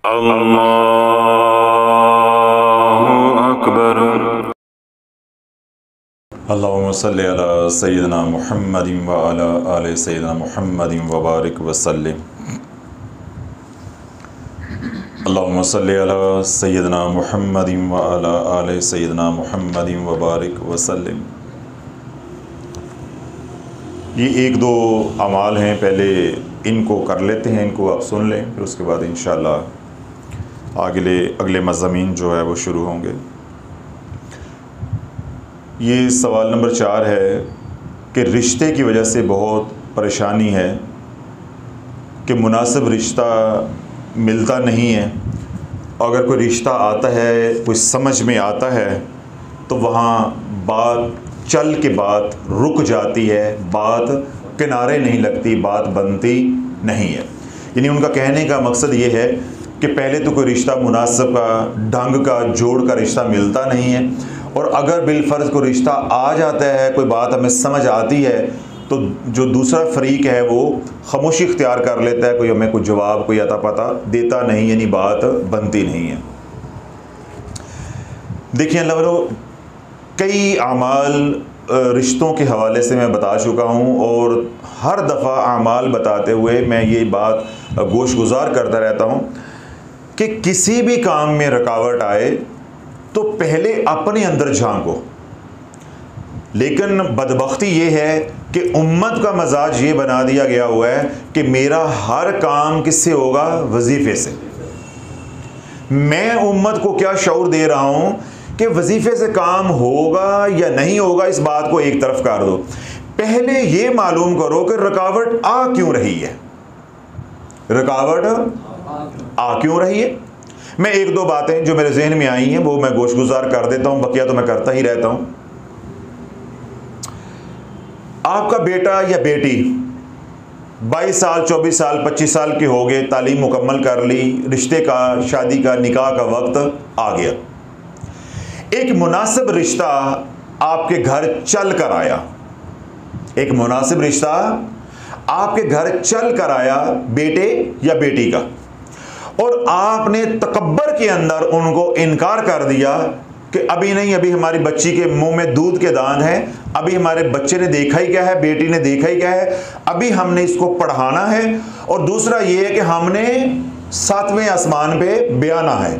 अल्लाहु अकबर। अल्लाहुम्मा सल्लि अला सय्यिदिना मुहम्मदिन व अला आलि सय्यिदिना मुहम्मदिन व बारिक व सल्लिम। अल्लाहुम्मा सल्लि अला सय्यिदिना मुहम्मदिन व अला आलि सय्यिदिना मुहम्मदिन व बारिक व सल्लिम। ये एक दो अमाल हैं, पहले इनको कर लेते हैं, इनको आप सुन लें, फिर उसके बाद इंशाअल्लाह अगले मज़ामीन जो है वो शुरू होंगे। ये सवाल नंबर 4 है कि रिश्ते की वजह से बहुत परेशानी है कि मुनासिब रिश्ता मिलता नहीं है। अगर कोई रिश्ता आता है, कोई समझ में आता है, तो वहाँ बात चल के बात रुक जाती है, बात किनारे नहीं लगती, बात बनती नहीं है। यानी उनका कहने का मकसद ये है कि पहले तो कोई रिश्ता मुनासिब का, ढंग का, जोड़ का रिश्ता मिलता नहीं है, और अगर बिलफर्ज कोई रिश्ता आ जाता है, कोई बात हमें समझ आती है, तो जो दूसरा फरीक है वो खामोशी इख्तियार कर लेता है, कोई हमें कोई जवाब, कोई अता पता देता नहीं, यानी बात बनती नहीं है। देखिए अल्लाह वालों, कई अमाल रिश्तों के हवाले से मैं बता चुका हूँ, और हर दफ़ा अमाल बताते हुए मैं ये बात गोशगुजार करता रहता हूँ कि किसी भी काम में रुकावट आए तो पहले अपने अंदर झांको। लेकिन बदबख्ती ये है कि उम्मत का मजाज ये बना दिया गया हुआ है कि मेरा हर काम किससे होगा? वजीफ़े से। मैं उम्मत को क्या शऊर दे रहा हूँ कि वजीफ़े से काम होगा या नहीं होगा, इस बात को एक तरफ कर दो। पहले ये मालूम करो कि रुकावट आ क्यों रही है, रुकावट आ क्यों रही है। मैं एक दो बातें जो मेरे जहन में आई हैं वो मैं गोशगुजार कर देता हूँ, बकिया तो मैं करता ही रहता हूँ। आपका बेटा या बेटी 22 साल, 24 साल, 25 साल के हो गए, तालीम मुकम्मल कर ली, रिश्ते का, शादी का, निकाह का वक्त आ गया। एक मुनासिब रिश्ता आपके घर चल कर आया, एक मुनासिब रिश्ता आपके घर चल कर आया, बेटे या बेटी का, और आपने तकब्बर के अंदर उनको इनकार कर दिया कि अभी नहीं, अभी हमारी बच्ची के मुंह में दूध के दांत हैं, अभी हमारे बच्चे ने देखा ही क्या है, बेटी ने देखा ही क्या है, अभी हमने इसको पढ़ाना है, और दूसरा ये है कि हमने 7वें आसमान पे बयाना है।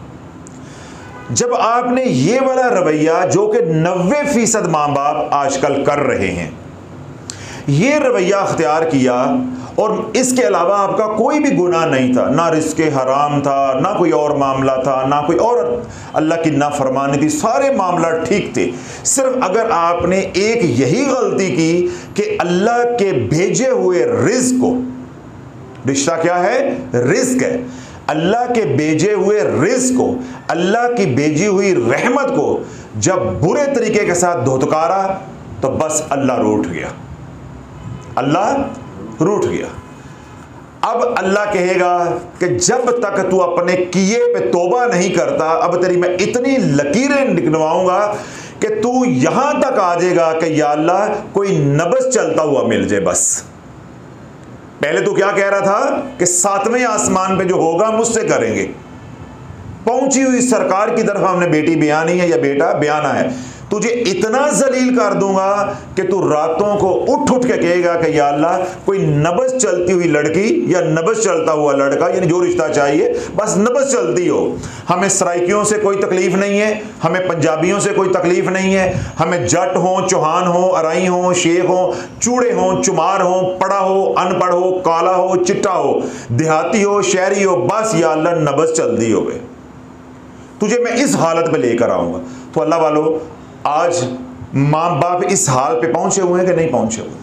जब आपने ये वाला रवैया, जो कि 90% माँ बाप आजकल कर रहे हैं, ये रवैया अख्तियार किया, और इसके अलावा आपका कोई भी गुनाह नहीं था, ना रिस्क हराम था, ना कोई और मामला था, ना कोई और अल्लाह की नाफरमानी थी, सारे मामला ठीक थे। सिर्फ अगर आपने एक यही गलती की कि अल्लाह के भेजे हुए रिज़्क को, रिश्ता क्या है? रिज़्क है। अल्लाह के भेजे हुए रिज़्क को, अल्लाह की भेजी हुई रहमत को जब बुरे तरीके के साथ धोतकारा, तो बस अल्लाह रूठ गया, अल्लाह रूठ गया। अब अल्लाह कहेगा कि जब तक तू अपने किए पे तौबा नहीं करता, अब तेरी मैं इतनी लकीरें निकलवाऊंगा कि तू यहां तक आ जाएगा कि या अल्लाह कोई नब्ज़ चलता हुआ मिल जाए बस। पहले तो क्या कह रहा था कि 7वें आसमान पे जो होगा मुझसे करेंगे, पहुंची हुई सरकार की तरफ हमने बेटी बयानी है या बेटा बयाना है, तुझे इतना जलील कर दूंगा कि तू रातों को उठ उठ के कहेगा कि या अल्लाह कोई नब्ज़ चलती हुई लड़की या नब्ज़ चलता हुआ लड़का, यानी जो रिश्ता चाहिए बस नब्ज़ चलती हो। हमें सराइकियों से कोई तकलीफ नहीं है, हमें पंजाबियों से कोई तकलीफ नहीं है, हमें जट हो, चौहान हो, अराई हो, शेख हो, चूड़े हो, चुमार हो, पढ़ा हो, अनपढ़ हो, काला हो, चिट्टा हो, देहाती हो, शहरी हो, बस या अल्लाह नब्ज़ चलती हो गए, तुझे मैं इस हालत में लेकर आऊँगा। तो अल्लाह वालों, आज माँ बाप इस हाल पे पहुंचे हुए हैं कि नहीं पहुंचे हुए?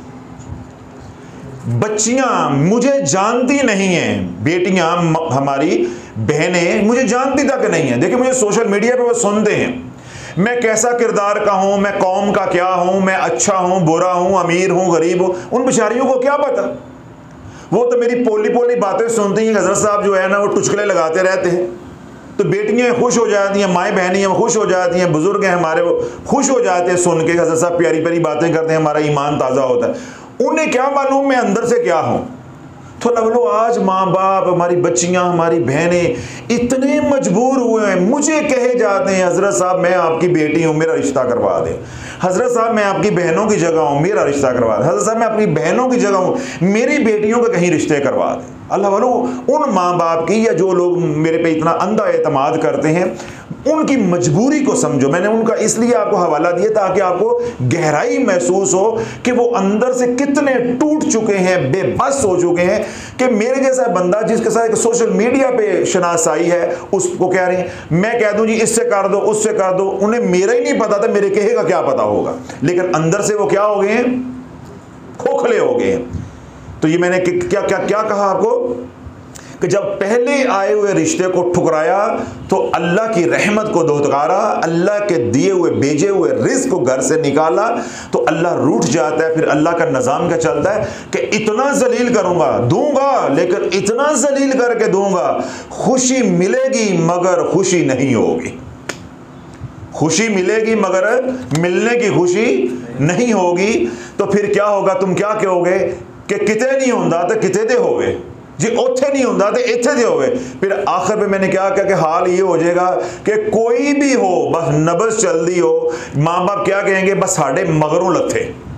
बच्चियां मुझे जानती नहीं हैं, बेटियां हमारी बहनें मुझे जानती तक नहीं है। देखिए, मुझे सोशल मीडिया पे वो सुनते हैं, मैं कैसा किरदार का हूं, मैं कौम का क्या हूं, मैं अच्छा हूं, बुरा हूं, अमीर हूं, गरीब हूं, उन बेचारियों को क्या पता। वो तो मेरी पोली पोली बातें सुनती हैं। हजरत साहब जो है ना, वो टुचकले लगाते रहते हैं, तो बेटियां खुश हो जाती हैं, माएँ बहनियाँ खुश हो जाती हैं, बुजुर्ग हैं हमारे वो खुश हो जाते हैं सुन के, हज़रत साहब प्यारी प्यारी बातें करते हैं, हमारा ईमान ताज़ा होता है। उन्हें क्या मालूम मैं अंदर से क्या हूँ। तो बोलो आज माँ बाप, हमारी बच्चियां, हमारी बहनें इतने मजबूर हुए हैं, मुझे कहे जाते हैं हजरत साहब मैं आपकी बेटी हूँ, मेरा रिश्ता करवा दें। हजरत साहब मैं आपकी बहनों की जगह हूँ, मेरा रिश्ता करवा दें। हजरत साहब मैं अपनी बहनों की जगह हूँ, मेरी बेटियों के कहीं रिश्ते करवा दें। अल्लाह वालों, उन माँ बाप की या जो लोग मेरे पे इतना अंधा एतमाद करते हैं, उनकी मजबूरी को समझो। मैंने उनका इसलिए आपको हवाला दिया ताकि आपको गहराई महसूस हो कि वो अंदर से कितने टूट चुके हैं, बेबस हो चुके हैं कि मेरे जैसा बंदा जिसके साथ एक सोशल मीडिया पे शनासाई है, उसको कह रहे हैं मैं कह दूं जी इससे कर दो, उससे कर दो। उन्हें मेरा ही नहीं पता था, मेरे कहेगा क्या पता होगा, लेकिन अंदर से वो क्या हो गए हैं, खोखले हो गए हैं। तो ये मैंने क्या क्या क्या कहा आपको कि जब पहले आए हुए रिश्ते को ठुकराया तो अल्लाह की रहमत को धुतकारा, अल्लाह के दिए हुए भेजे हुए रिस्क को घर से निकाला तो अल्लाह रूठ जाता है। फिर अल्लाह का निज़ाम क्या चलता है कि इतना जलील करूंगा, दूंगा, लेकिन इतना जलील करके दूंगा, खुशी मिलेगी मगर खुशी नहीं होगी। खुशी मिलेगी मगर मिलने की खुशी नहीं होगी। तो फिर क्या होगा, तुम क्या कहोगे कि किते नहीं होंदा तो किते दे होवे जी, ओथे नहीं होंदा तो इत्थे दे होवे। फिर आखिर में मैंने क्या कहा कि हाल ये हो जाएगा कि कोई भी हो, बस नब्ज़ चलती हो, माँ बाप क्या कहेंगे, बस साढ़े मगरों लथे।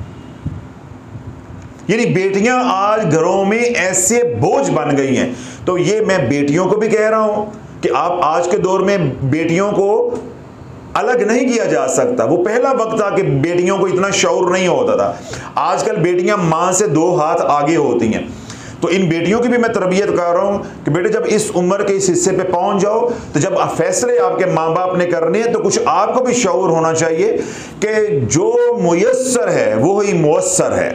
यानी बेटियां आज घरों में ऐसे बोझ बन गई हैं। तो ये मैं बेटियों को भी कह रहा हूं कि आप आज के दौर में बेटियों को अलग नहीं किया जा सकता। वो पहला वक्त था कि बेटियों को इतना शऊर नहीं होता था। आजकल बेटियां मां से 2 हाथ आगे होती हैं। तो इन बेटियों की भी मैं तरबियत कर रहा हूं कि बेटे जब इस उम्र के इस हिस्से पे पहुंच जाओ तो जब फैसले आपके माँ बाप ने करने हैं तो कुछ आपको भी शऊर होना चाहिए कि जो मुयस्सर है वो ही मुयस्सर है।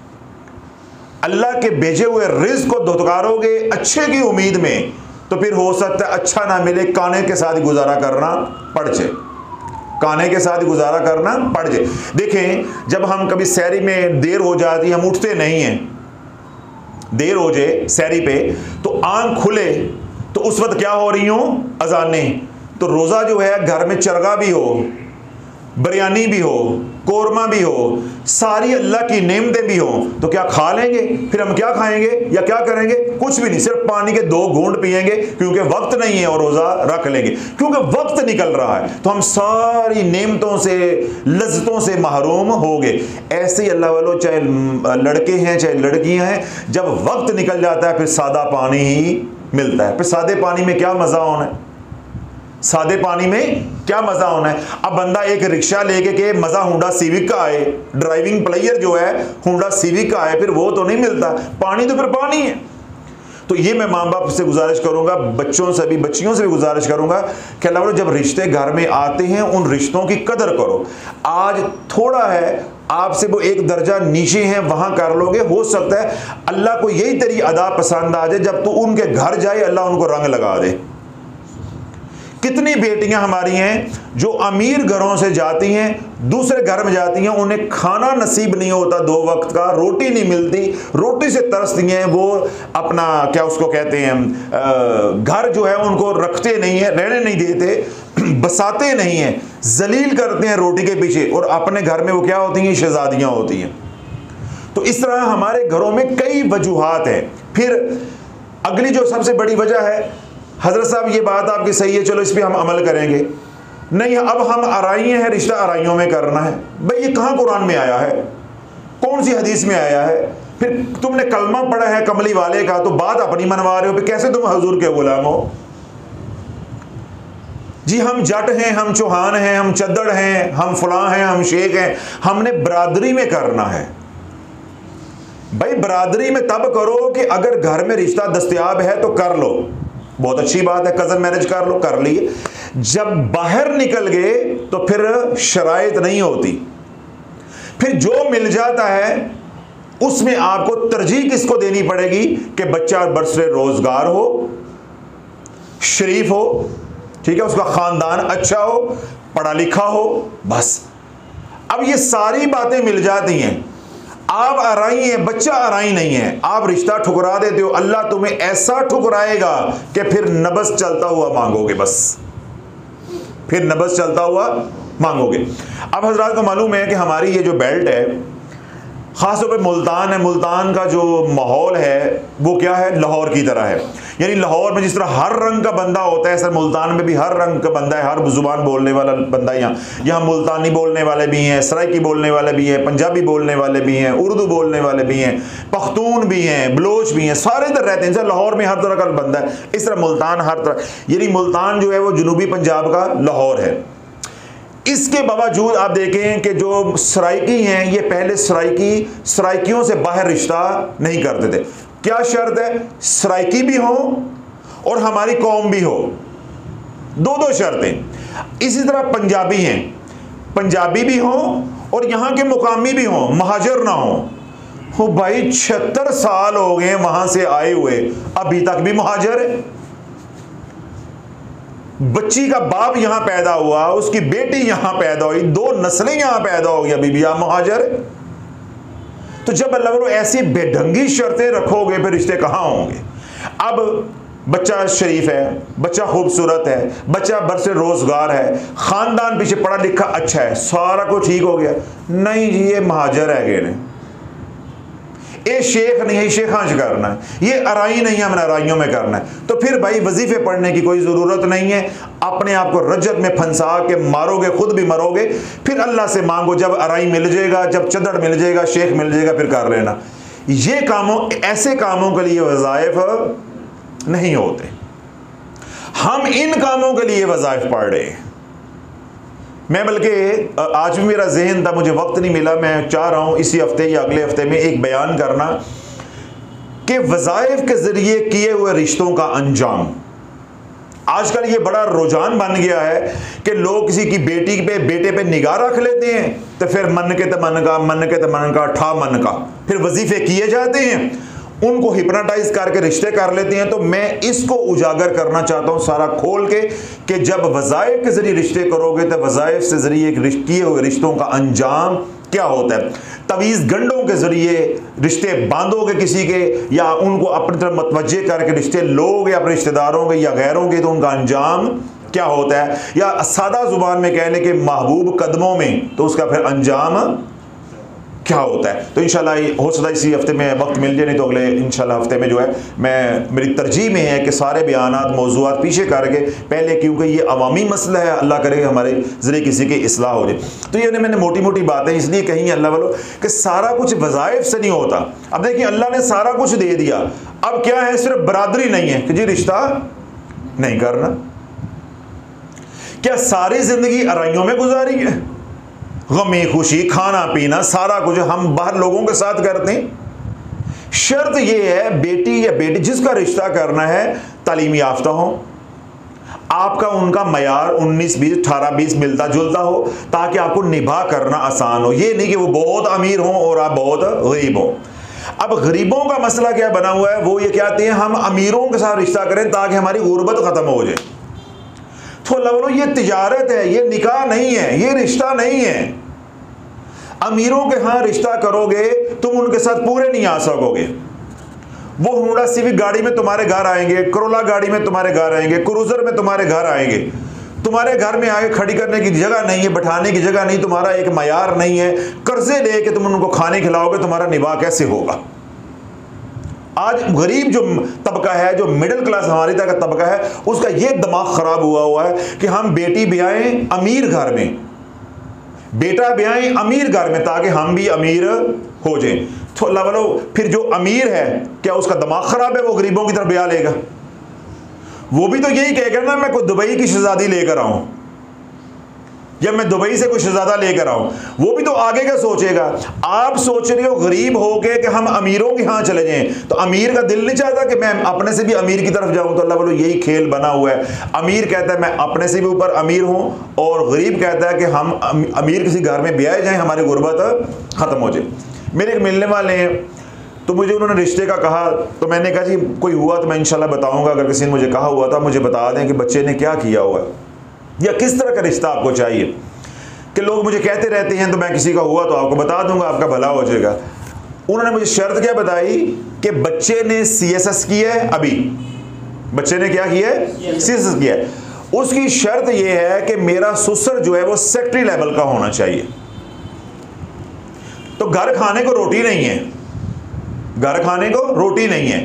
अल्लाह के भेजे हुए रिज़्क़ को धुतकारोगे अच्छे की उम्मीद में तो फिर हो सकता है अच्छा ना मिले, काने के साथ गुजारा करना पड़ जाए, काने के साथ गुजारा करना पड़ जाए। देखें जब हम कभी सैरी में देर हो जाती, हम उठते नहीं हैं, देर हो जाए सैरी पे तो आंख खुले तो उस वक्त क्या हो रही हो, अजानें। तो रोज़ा जो है घर में चरगा भी हो, बिरयानी भी हो, कोरमा भी हो, सारी अल्लाह की नेमतें भी हो, तो क्या खा लेंगे? फिर हम क्या खाएंगे या क्या करेंगे? कुछ भी नहीं, सिर्फ पानी के 2 घूंट पिएंगे क्योंकि वक्त नहीं है और रोज़ा रख लेंगे क्योंकि वक्त निकल रहा है। तो हम सारी नेमतों से, लज्जतों से महरूम हो गए। ऐसे ही अल्लाह वालों, चाहे लड़के हैं चाहे लड़कियां हैं, जब वक्त निकल जाता है फिर सादा पानी ही मिलता है। फिर सादे पानी में क्या मज़ा होना है, सादे पानी में क्या मजा होना है। अब बंदा एक रिक्शा लेके के मजा होंडा सिविक का आए, ड्राइविंग प्लेयर जो है होंडा सिविक का आए, फिर वो तो नहीं मिलता। पानी तो फिर पानी है। तो ये मैं माँ बाप से गुजारिश करूंगा, बच्चों से भी, बच्चियों से भी गुजारिश करूंगा कि अल्लाह जब रिश्ते घर में आते हैं उन रिश्तों की कदर करो। आज थोड़ा है, आपसे वो एक दर्जा नीचे हैं, वहां कर लोगे, हो सकता है अल्लाह को यही तेरी अदा पसंद आ जाए, जब तू उनके घर जाए अल्लाह उनको रंग लगा दे। कितनी बेटियां हमारी हैं जो अमीर घरों से जाती हैं, दूसरे घर में जाती हैं, उन्हें खाना नसीब नहीं होता, 2 वक्त का रोटी नहीं मिलती, रोटी से तरसती हैं, वो अपना क्या उसको कहते हैं, घर जो है उनको रखते नहीं है, रहने नहीं देते, बसाते नहीं हैं, जलील करते हैं रोटी के पीछे, और अपने घर में वो क्या होती हैं, शहजादियां होती हैं। तो इस तरह हमारे घरों में कई वजूहात हैं। फिर अगली जो सबसे बड़ी वजह है, हजरत साहब ये बात आपकी सही है, चलो इस पर हम अमल करेंगे, नहीं अब हम आराइयाँ हैं, रिश्ता आराइयों में करना है। भाई ये कहाँ कुरान में आया है, कौन सी हदीस में आया है? फिर तुमने कलमा पढ़ा है कमली वाले का तो बात अपनी मनवा रहे हो, फिर कैसे तुम हुजूर के गुलाम हो जी? हम जट हैं, हम चौहान हैं, हम चद्दड़ हैं, हम फलां हैं, हम शेख हैं, हमने बरादरी में करना है। भाई बरादरी में तब करो कि अगर घर में रिश्ता दस्तयाब है तो कर लो, बहुत अच्छी बात है, कज़न मैरिज कर लो, कर लिए। जब बाहर निकल गए तो फिर शराइत नहीं होती, फिर जो मिल जाता है उसमें आपको तरजीह किसको देनी पड़ेगी कि बच्चा बरसरे रोजगार हो, शरीफ हो, ठीक है, उसका खानदान अच्छा हो, पढ़ा लिखा हो, बस। अब ये सारी बातें मिल जाती हैं, आप आराई हैं, बच्चा आराई नहीं है, आप रिश्ता ठुकरा देते हो, अल्लाह तुम्हें ऐसा ठुकराएगा कि फिर नबस चलता हुआ मांगोगे, बस फिर नबस चलता हुआ मांगोगे। अब हजरात को मालूम है कि हमारी ये जो बेल्ट है, ख़ास तौर पे मुल्तान है, मुल्तान का जो माहौल है वो क्या है, लाहौर की तरह है। यानी लाहौर में जिस तरह हर रंग का बंदा होता है, सर मुल्तान में भी हर रंग का बंदा है, हर ज़ुबान बोलने वाला बंदा है। यहाँ मुल्तानी बोलने वाले भी हैं, सराइकी बोलने वाले भी हैं, पंजाबी बोलने वाले भी हैं, उर्दू बोलने वाले भी हैं, पख्तून भी हैं, बलोच भी हैं, सारे इधर रहते हैं। सर लाहौर में हर तरह का बंदा है, इस तरह मुल्तान हर तरह, यानी मुल्तान जो है वो जनूबी पंजाब का लाहौर है। इसके बावजूद आप देखें कि जो सराइकी हैं ये पहले सराइकियों से बाहर रिश्ता नहीं करते थे। क्या शर्त है, सराइकी भी हो और हमारी कौम भी हो, दो शर्तें। इसी तरह पंजाबी हैं, पंजाबी भी हो और यहाँ के मुकामी भी हो, महाजर ना हो भाई 76 साल हो गए वहां से आए हुए, अभी तक भी महाजर है। बच्ची का बाप यहां पैदा हुआ, उसकी बेटी यहां पैदा हुई, 2 नस्लें यहां पैदा हो गई, अभी भी आप महाजर है। तो जब अल्लाह वो ऐसी बेढंगी शर्तें रखोगे फिर रिश्ते कहां होंगे। अब बच्चा शरीफ है, बच्चा खूबसूरत है, बच्चा बरसे रोजगार है, खानदान पीछे पढ़ा लिखा अच्छा है, सारा कुछ ठीक हो गया, नहीं जी ये महाजर है गए, ये शेख नहीं है, शेखांश करना है, ये अराई नहीं है, हमने अराइयों में करना है। तो फिर भाई वजीफे पढ़ने की कोई ज़रूरत नहीं है, अपने आप को रज्जत में फंसा के मारोगे, खुद भी मरोगे, फिर अल्लाह से मांगो, जब अराई मिल जाएगा, जब चदड़ मिल जाएगा, शेख मिल जाएगा, फिर कर लेना। ये कामों, ऐसे कामों के लिए वज़ाइफ नहीं होते। हम इन कामों के लिए वज़ाइफ पढ़ रहे हैं। मैं बल्कि आज भी मेरा जहन था, मुझे वक्त नहीं मिला, मैं चाह रहा हूँ इसी हफ्ते या अगले हफ्ते में एक बयान करना कि वज़ाइफ के ज़रिए किए हुए रिश्तों का अंजाम। आजकल ये बड़ा रुझान बन गया है कि लोग किसी की बेटी पे, बेटे पे निगाह रख लेते हैं, तो फिर मन के तमन का ठा मन का, फिर वजीफे किए जाते हैं, उनको हिप्नोटाइज करके रिश्ते कर लेते हैं। तो मैं इसको उजागर करना चाहता हूं सारा खोल के कि जब वज़ाइफ के जरिए रिश्ते करोगे तो वज़ाइफ से जरिए किए हुए रिश्तों का अंजाम क्या होता है। तवीज़ गंडों के जरिए रिश्ते बांधोगे किसी के, या उनको अपनी तरफ मतवज्जे करके रिश्ते लोगे अपने रिश्तेदारों के या गैरों के, तो उनका अंजाम क्या होता है। या सादा जुबान में कहने के महबूब कदमों में, तो उसका फिर अंजाम क्या होता है। तो इंशाल्लाह हो सकता है इसी हफ्ते में वक्त मिल जाए, नहीं तो अगले इंशाल्लाह हफ्ते में जो है मेरी तरजीह में है कि सारे बयानात मौज़ूआत पीछे करके पहले, क्योंकि ये अवामी मसला है, अल्लाह करे हमारे ज़रिए किसी की इस्लाह हो जाए। तो ये मैंने मोटी मोटी बातें इसलिए कही अल्लाह वालों कि सारा कुछ वज़ाइफ से नहीं होता। अब देखिए अल्लाह ने सारा कुछ दे दिया, अब क्या है, सिर्फ बरादरी नहीं है कि जी रिश्ता नहीं करना। क्या सारी ज़िंदगी अराइयों में गुजारी है, गमी खुशी खाना पीना सारा कुछ हम बाहर लोगों के साथ करते हैं। शर्त यह है बेटी या बेटी जिसका रिश्ता करना है तालीम याफ्ता हो, आपका उनका मयार 19-20 18-20 मिलता जुलता हो, ताकि आपको निभा करना आसान हो। ये नहीं कि वो बहुत अमीर हो और आप बहुत गरीब हो। अब गरीबों का मसला क्या बना हुआ है, वो ये कहते हैं हम अमीरों के साथ रिश्ता करें ताकि हमारी गुर्बत खत्म हो जाए। तो अल्लाह ये तिजारत है, ये निकाह नहीं है, ये रिश्ता नहीं है। अमीरों के हां रिश्ता करोगे तुम उनके साथ पूरे नहीं आ सकोगे। वो होंडा सिविक गाड़ी में तुम्हारे घर आएंगे, करोला गाड़ी में तुम्हारे घर आएंगे, क्रूजर में तुम्हारे घर आएंगे, तुम्हारे घर में आगे खड़ी करने की जगह नहीं है, बैठाने की जगह नहीं, तुम्हारा एक मयार नहीं है, कर्जे लेके तुम उनको खाने खिलाओगे, तुम्हारा निभाह कैसे होगा। आज गरीब जो तबका है, जो मिडिल क्लास हमारी तरह का तबका है, उसका ये दिमाग खराब हुआ है कि हम बेटी ब्याएं अमीर घर में, बेटा ब्याएं अमीर घर में, ताकि हम भी अमीर हो जाएं। तो अल्लाह वालों फिर जो अमीर है क्या उसका दिमाग खराब है, वो गरीबों की तरफ ब्याह लेगा? वो भी तो यही कहेगा ना मैं कोई दुबई की शहजादी लेकर आऊं, या मैं दुबई से कोई शहजादा लेकर आऊं, वो भी तो आगे का सोचेगा। आप सोच रहे हो गरीब हो के कि हम अमीरों के यहाँ चले जाएं, तो अमीर का दिल नहीं चाहता कि मैं अपने से भी अमीर की तरफ जाऊं। तो अल्लाह बोलो यही खेल बना हुआ है। अमीर कहता है मैं अपने से भी ऊपर अमीर हूं, और गरीब कहता है कि हम अमीर किसी घर में ब्याए जाएं, हमारी गुर्बत ख़त्म हो जाए। मेरे एक मिलने वाले हैं, तो मुझे उन्होंने रिश्ते का कहा, तो मैंने कहा जी कोई हुआ तो मैं इंशाल्लाह बताऊँगा, अगर किसी ने मुझे कहा हुआ था मुझे बता दें कि बच्चे ने क्या किया हुआ है या किस तरह का रिश्ता आपको चाहिए। कि लोग मुझे कहते रहते हैं तो मैं किसी का हुआ तो आपको बता दूंगा, आपका भला हो जाएगा। उन्होंने मुझे शर्त क्या बताई कि बच्चे ने CSS किया है, अभी बच्चे ने क्या किया है, CSS किया है। उसकी शर्त यह है कि मेरा ससुर जो है वो सेक्रेटरी लेवल का होना चाहिए। तो घर खाने को रोटी नहीं है, घर खाने को रोटी नहीं है।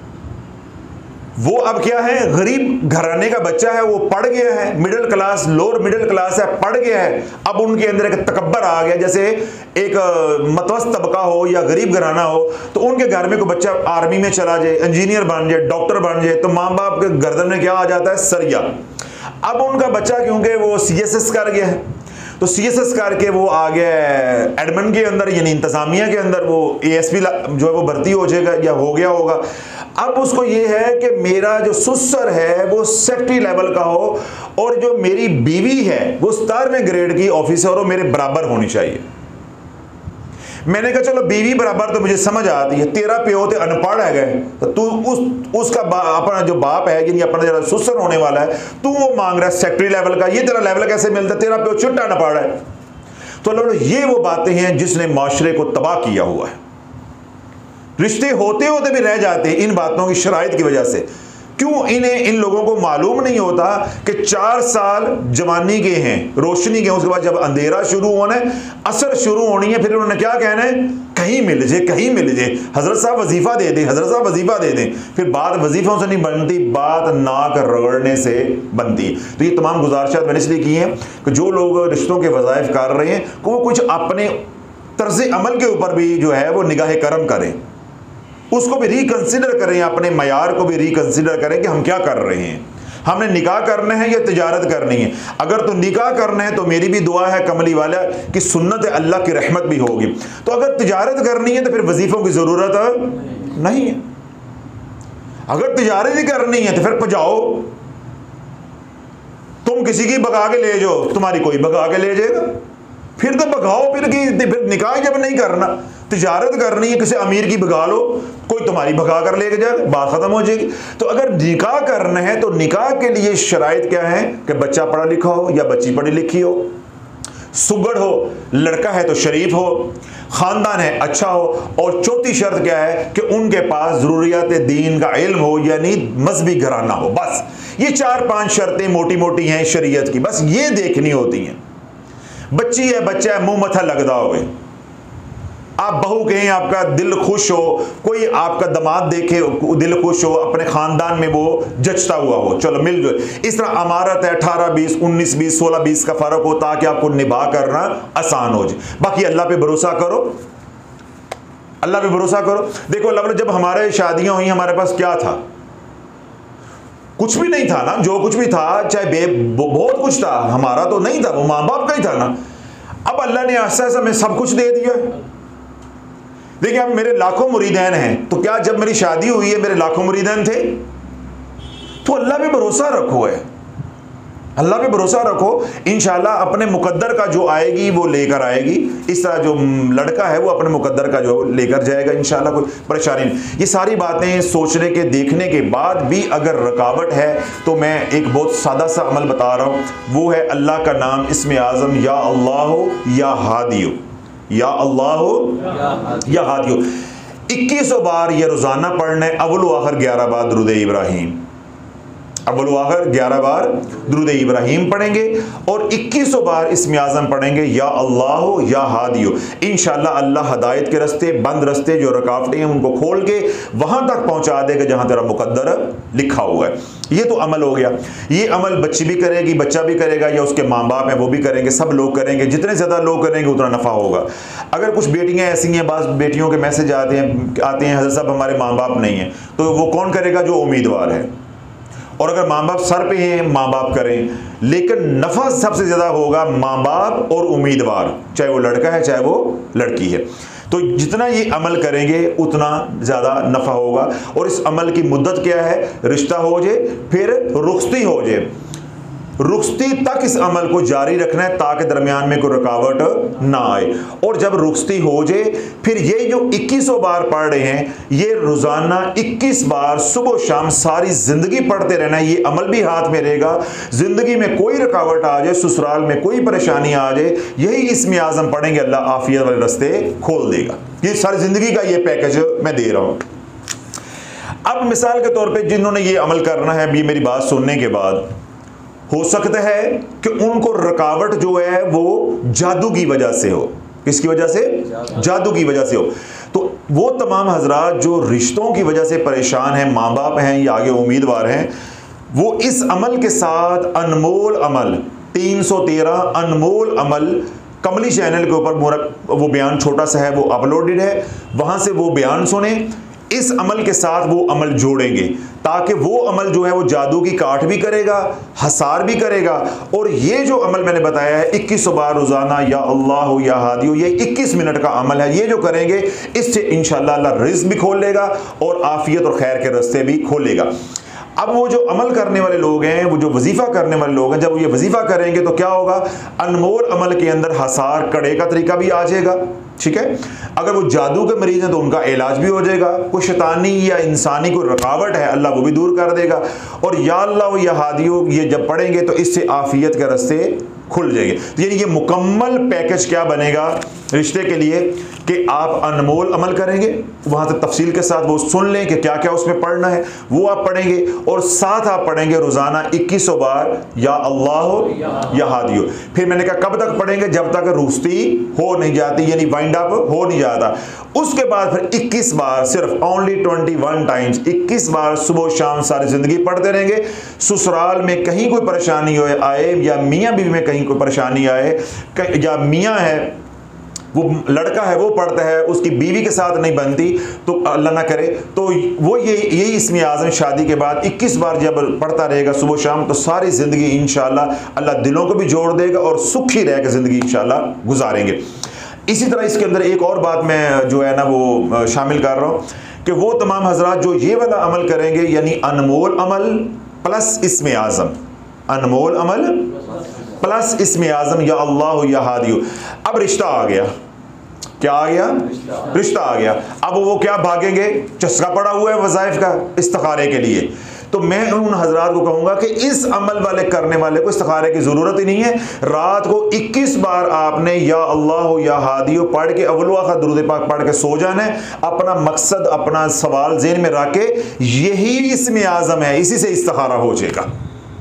वो अब क्या है, गरीब घराने का बच्चा है, वो पढ़ गया है, middle class, lower middle class है, पढ़ गया है। अब उनके अंदर एक तकब्बर आ गया, जैसे एक मतवस्त तबका हो या गरीब घराना हो, तो उनके घर में कोई बच्चा आर्मी में चला जाए, इंजीनियर बन जाए, डॉक्टर बन जाए, तो माँ बाप के गर्दन में क्या आ जाता है, सरिया। अब उनका बच्चा क्योंकि वो CSS कर गया है, तो CSS करके वो आ गया एडमिन के अंदर, यानी इंतजामिया के अंदर, वो ASP जो है वो भर्ती हो जाएगा या हो गया होगा। अब उसको ये है कि मेरा जो ससुर है वो सेक्रेटरी लेवल का हो, और जो मेरी बीवी है वो 17वें ग्रेड की ऑफिसर हो, मेरे बराबर होनी चाहिए। मैंने कहा चलो बीवी बराबर तो मुझे समझ आती है, तेरा प्यो तो अनपढ़ है गए, तो तू उसका अपना जो बाप है, यानी अपना जरा ससुर होने वाला है, तू वो मांग रहा है सेक्रेटरी लेवल का, ये तेरा लेवल कैसे मिलता है, तेरा प्यो छुट्टा अनपढ़ है। तो लो ये वो बातें हैं जिसने माशरे को तबाह किया हुआ है। रिश्ते होते होते भी रह जाते हैं इन बातों की शराइत की वजह से। क्यों इन लोगों को मालूम नहीं होता कि 4 साल जवानी के हैं, रोशनी के, उसके बाद जब अंधेरा शुरू होना है, असर शुरू होनी है, फिर उन्होंने क्या कहना है, कहीं मिल जाए, कहीं मिल जाए, हजरत साहब वजीफा दे दें, हजरत साहब वजीफा दे दें। फिर बात वजीफों से नहीं बनती, बात नाक रगड़ने से बनती है। तो ये तमाम गुजारिशात मैंने इसलिए की हैं कि जो लोग रिश्तों के वज़ाइफ कर रहे हैं वो कुछ अपने तर्ज अमल के ऊपर भी जो है वो निगाह करम करें, उसको भी रिकंसिडर करें, अपने मयार को भी रिकंसिडर करें कि हम क्या कर रहे हैं, हमने निकाह करना है या तिजारत करनी है। अगर तो निकाह करना है तो मेरी भी दुआ है कमली वाला कि सुन्नत अल्लाह की रहमत भी होगी। तो अगर तिजारत करनी है तो फिर वजीफों की ज़रूरत नहीं है। अगर तिजारत ही करनी है तो फिर पजाओ, तुम किसी की भगा के ले जाओ, तुम्हारी कोई भगा के ले जाएगा, फिर तो भगाओ, फिर निकाह जब नहीं करना, तिजारत करनी है, किसी अमीर की भगा लो, कोई तुम्हारी भगा कर लेके जाए, बात खत्म हो जाएगी। तो अगर निकाह करना है तो निकाह के लिए शराइत क्या है कि बच्चा पढ़ा लिखा हो या बच्ची पढ़ी लिखी हो, सुगड़ हो, लड़का है तो शरीफ हो, खानदान है अच्छा हो, और चौथी शर्त क्या है कि उनके पास ज़रूरियात दीन का इल्म हो, यानी मजहबी घराना हो। बस ये 4-5 शर्तें मोटी मोटी हैं शरीयत की, बस ये देखनी होती हैं। बच्ची है, बच्चा है, मुंह मथा लगदा होवे, आप बहू कहें आपका दिल खुश हो, कोई आपका दामाद देखे दिल खुश हो, अपने खानदान में वो जचता हुआ हो, चलो मिल जाए। इस तरह अमारत है, 18-20, 19-20, 16-20 का फ़र्क हो, ताकि आपको निभा करना आसान हो जाए। बाकी अल्लाह पे भरोसा करो, अल्लाह पे भरोसा करो। देखो अल्लाह, जब हमारे शादियां हुई हमारे पास क्या था, कुछ भी नहीं था ना, जो कुछ भी था चाहे बहुत कुछ था, हमारा तो नहीं था, वो माँ बाप का ही था ना। अब अल्लाह ने आस्ता आस्ता हमें सब कुछ दे दिया। देखिए अब मेरे लाखों मुरीदैन हैं, तो क्या जब मेरी शादी हुई है मेरे लाखों मुरीदैन थे? तो अल्लाह पे भरोसा रखो है, अल्लाह पे भरोसा रखो, इंशाल्लाह अपने मुकद्दर का जो आएगी वो लेकर आएगी। इस तरह जो लड़का है वो अपने मुकद्दर का जो लेकर जाएगा, इंशाल्लाह कोई परेशानी नहीं। ये सारी बातें सोचने के देखने के बाद भी अगर रुकावट है तो मैं एक बहुत सादा सा अमल बता रहा हूँ, वो है अल्लाह का नाम इसमें आज़म या अल्लाह या हादियो, या अल्लाह या हादियो 2100 बार ये रोज़ाना पढ़ना है। अव्वल व आखिर 11 बार दुरूद इब्राहीम, अव्वल व आखिर 11 बार दुरूद इब्राहीम पढ़ेंगे और 2100 बार इसमें आज़म पढ़ेंगे या अल्लाह या हादियो। इंशाअल्लाह अल्लाह हदायत के रास्ते, बंद रास्ते, जो रुकावटें हैं उनको खोल के वहाँ तक पहुँचा देगा जहाँ तेरा मुकद्दर लिखा हुआ है। ये तो अमल हो गया। ये अमल बच्ची भी करेगी, बच्चा भी करेगा, या उसके माँ बाप हैं वो भी करेंगे, सब लोग करेंगे। जितने ज़्यादा लोग करेंगे उतना नफ़ा होगा। अगर कुछ बेटियाँ ऐसी हैं, बाज़ बेटियों के मैसेज आते हैं हज़रत साहब हमारे माँ बाप नहीं हैं, तो वो कौन करेगा? जो उम्मीदवार है। और अगर माँ बाप सर पे हैं, माँ बाप करें, लेकिन नफ़ा सबसे ज़्यादा होगा माँ बाप और उम्मीदवार, चाहे वो लड़का है चाहे वो लड़की है। तो जितना ये अमल करेंगे उतना ज़्यादा नफ़ा होगा। और इस अमल की मुद्दत क्या है? रिश्ता हो जाए, फिर रुखसती हो जाए, रुखसती तक इस अमल को जारी रखना है ताकि दरमियान में कोई रुकावट ना आए। और जब रुखसती हो जाए फिर ये जो 2100 बार पढ़ रहे हैं, ये रोज़ाना 21 बार सुबह शाम सारी ज़िंदगी पढ़ते रहना है। ये अमल भी हाथ में रहेगा। ज़िंदगी में कोई रुकावट आ जाए, ससुराल में कोई परेशानी आ जाए, यही इसमें आज़म पढ़ेंगे, अल्लाह आफियत वाले रास्ते खोल देगा। ये सारी ज़िंदगी का ये पैकेज मैं दे रहा हूँ। अब मिसाल के तौर पर जिन्होंने ये अमल करना है, अभी मेरी बात सुनने के बाद हो सकता है कि उनको रुकावट जो है वो जादू की वजह से हो, किसकी वजह से? जादू की वजह से हो। तो वो तमाम हजरात जो रिश्तों की वजह से परेशान हैं, माँ बाप हैं या आगे उम्मीदवार हैं, वो इस अमल के साथ अनमोल अमल 313 अनमोल अमल कमली चैनल के ऊपर वो बयान छोटा सा है, वो अपलोडेड है, वहां से वो बयान सुने। इस अमल के साथ वो अमल जोड़ेंगे ताकि वो अमल जो है वो जादू की काट भी करेगा, हसार भी करेगा। और ये जो अमल मैंने बताया है 21 बार रोजाना या अल्लाह या हादियो, ये 21 मिनट का अमल है। ये जो करेंगे इससे इंशाअल्लाह अल्लाह रिज़्क भी खोल लेगा और आफियत और खैर के रास्ते भी खोलेगा। अब वो जो अमल करने वाले लोग हैं, वो जो वजीफा करने वाले लोग हैं, जब ये वजीफा करेंगे तो क्या होगा? अनमोल अमल के अंदर हसार कड़े का तरीका भी आ जाएगा, ठीक है। अगर वो जादू के मरीज हैं तो उनका इलाज भी हो जाएगा। कोई शैतानी या इंसानी कोई रुकावट है, अल्लाह वो भी दूर कर देगा। और या अल्लाह या हादियो ये जब पढ़ेंगे तो इससे आफियत के रास्ते खुल जाएंगे। तो यानी ये मुकम्मल पैकेज क्या बनेगा रिश्ते के लिए कि आप अनमोल अमल करेंगे, वहां से तफसील के साथ वो सुन लें कि क्या क्या उसमें पढ़ना है, वो आप पढ़ेंगे। और साथ आप पढ़ेंगे रोजाना 2100 बार या अल्लाह या हादियो। फिर मैंने कहा कब तक पढ़ेंगे? जब तक रुस्ती हो नहीं जाती, यानी वाइंड अप हो नहीं जाता। उसके बाद फिर 21 बार, सिर्फ ओनली 21 टाइम्स, 21 बार सुबह शाम सारी जिंदगी पढ़ते रहेंगे। ससुराल में कहीं कोई परेशानी हो आए या मियाँ बीवी में कहीं कोई परेशानी आए, या मियाँ है वो लड़का है वो पढ़ता है, उसकी बीवी के साथ नहीं बनती, तो अल्लाह ना करे, तो वो यही इसमें आज़म शादी के बाद 21 बार जब पढ़ता रहेगा सुबह शाम, तो सारी ज़िंदगी इंशाअल्लाह अल्लाह दिलों को भी जोड़ देगा और सुखी रह के ज़िंदगी इंशाअल्लाह गुजारेंगे। इसी तरह इसके अंदर एक और बात मैं जो है ना वो शामिल कर रहा हूँ कि वो तमाम हजरात जो ये वाला अमल करेंगे, यानी अनमोल अमल प्लस इसमें आज़म, अनमोल अमल प्लस इसमें आज़म या अल्लाह या हादियो। अब रिश्ता आ गया, क्या आ गया? रिश्ता आ गया। अब वो क्या भागेंगे? चस्का पड़ा हुआ है वज़ाइफ का इस्तिखारे के लिए। तो मैं उन हजरात को कहूंगा कि इस अमल वाले करने वाले को इस्तिखारे की ज़रूरत ही नहीं है। रात को 21 बार आपने या अल्लाह या हादियो पढ़ के अव्वल आखिर दुरूद पाक पढ़ के सो जाना है। अपना मकसद, अपना सवाल ज़हन में रख के, यही इसमें आज़म है, इसी से इस्तिखारा हो जाएगा,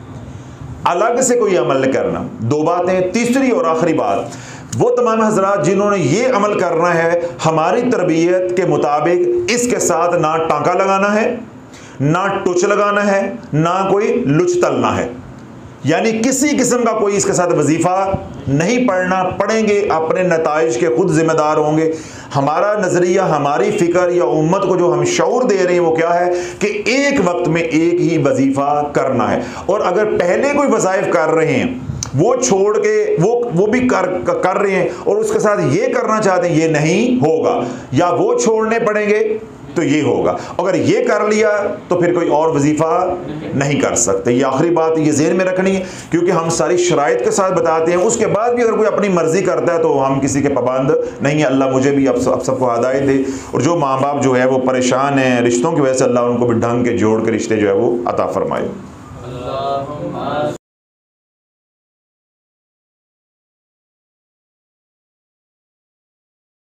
अलग से कोई अमल नहीं करना। दो बातें। तीसरी और आखिरी बात, वो तमाम हजरात जिन्होंने ये अमल करना है हमारी तरबियत के मुताबिक, इसके साथ ना टांका लगाना है, ना टुच लगाना है, ना कोई लुच तलना है, यानी किसी किस्म का कोई इसके साथ वजीफा नहीं पढ़ना। पढ़ेंगे अपने नताइज के खुद जिम्मेदार होंगे। हमारा नजरिया, हमारी फिक्र या उम्मत को जो हम शऊर दे रहे हैं वो क्या है कि एक वक्त में एक ही वजीफा करना है। और अगर पहले कोई वज़ाइफ कर रहे हैं वो छोड़ के वो भी कर रहे हैं और उसके साथ ये करना चाहते हैं, ये नहीं होगा, या वो छोड़ने पड़ेंगे तो ये होगा। अगर ये कर लिया तो फिर कोई और वजीफा नहीं कर सकते। ये आखिरी बात ये ज़हन में रखनी है, क्योंकि हम सारी शराइत के साथ बताते हैं। उसके बाद भी अगर कोई अपनी मर्जी करता है तो हम किसी के पाबंद नहीं है। अल्लाह मुझे भी अब सबको हिदायत दे, और जो माँ बाप जो है वो परेशान हैं रिश्तों की वजह से, अल्लाह उनको भी ढंग के जोड़ के रिश्ते जो है वो अता फरमाए।